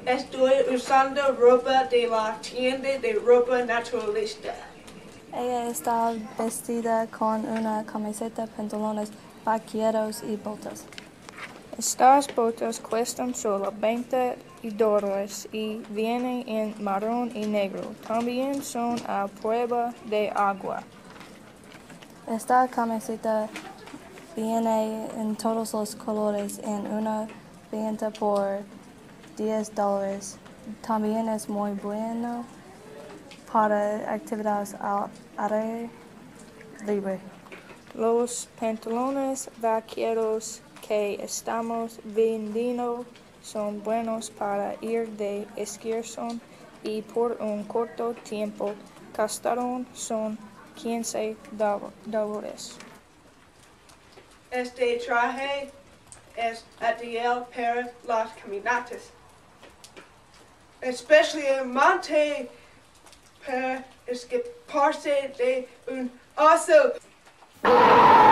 Estoy usando ropa de la tienda de ropa naturalista. Ella está vestida con una camiseta, pantalones vaqueros y botas. Estas botas cuestan solo $20 y vienen en marrón y negro. También son a prueba de agua. Esta camiseta viene en todos los colores en una venta por $10. También es muy bueno para actividades al aire libre. Los pantalones vaqueros que estamos vendiendo son buenos para ir de excursión y por un corto tiempo costaron son $15. Este traje es ideal para las caminatas, especialmente para escaparse de un oso.